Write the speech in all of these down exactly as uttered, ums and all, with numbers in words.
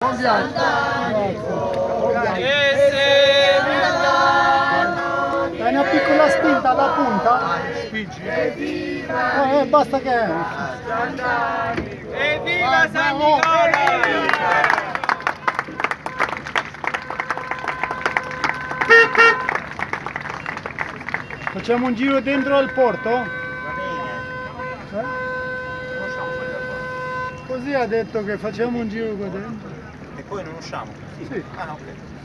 Buon viaggio. Dai una piccola spinta alla punta. Spingi? Eh, eh, basta che... Evviva San Nicola! Facciamo un giro dentro al porto? Va bene. Eh? Non usciamo fuori dal porto. Così ha detto che facciamo un giro qua dentro. E poi non usciamo? Sì. Ah, ok.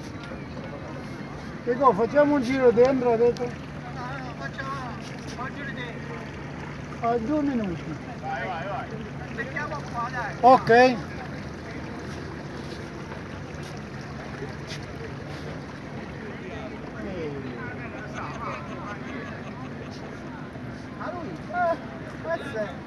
Dico, facciamo un giro dentro, ha detto? No, no, facciamo un giro dentro. A due minuti. Vai, vai, vai. Mettiamo qua, dai. Ok. A lui? Eh, questo è.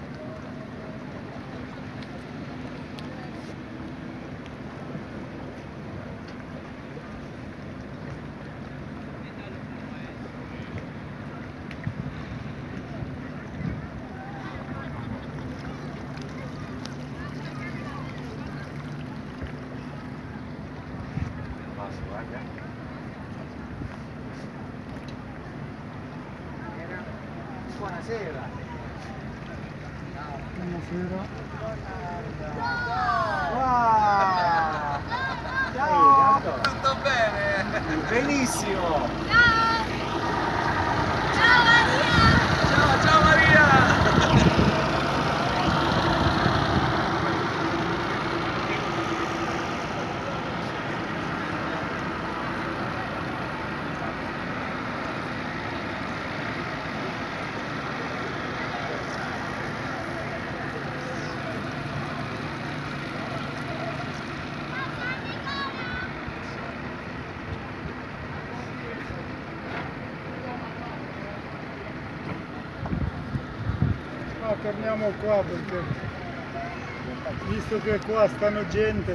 Buonasera. Buonasera. Wow. Ciao. Tutto bene? Benissimo. Ciao! Ciao Maria! Ciao, ciao Maria. Ah, torniamo qua perché visto che qua stanno gente.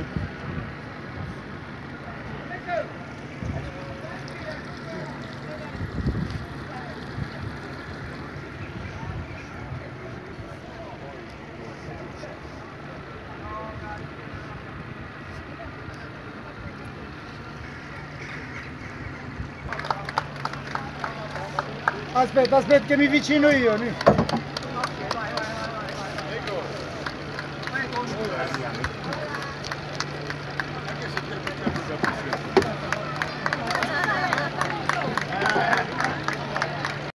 Aspetta, aspetta che mi vicino io. Mi... Ok, vai, vai, vai, vai, vai. Prego. Vai con